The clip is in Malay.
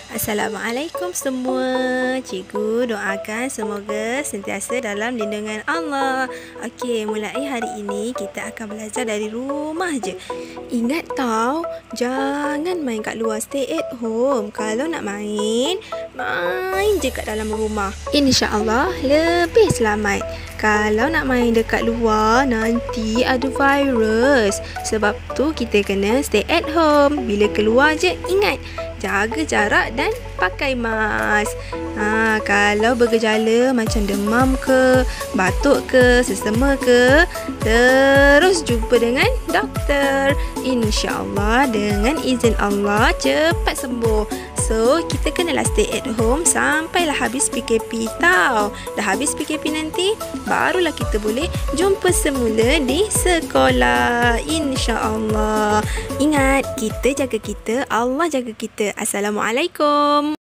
Assalamualaikum semua. Cikgu doakan semoga sentiasa dalam lindungan Allah. Okey, mulai hari ini kita akan belajar dari rumah je. Ingat tau, jangan main kat luar, stay at home. Kalau nak main, main je kat dalam rumah. InsyaAllah lebih selamat. Kalau nak main dekat luar, nanti ada virus. Sebab tu kita kena stay at home. Bila keluar je, ingat jaga jarak dan pakai mask. Kalau bergejala macam demam ke, batuk ke, sesama ke, terus jumpa dengan doktor. InsyaAllah dengan izin Allah cepat sembuh. So, kita kenalah stay at home sampailah habis PKP tau. Dah habis PKP nanti, barulah kita boleh jumpa semula di sekolah. InsyaAllah. Ingat, kita jaga kita, Allah jaga kita. Assalamualaikum.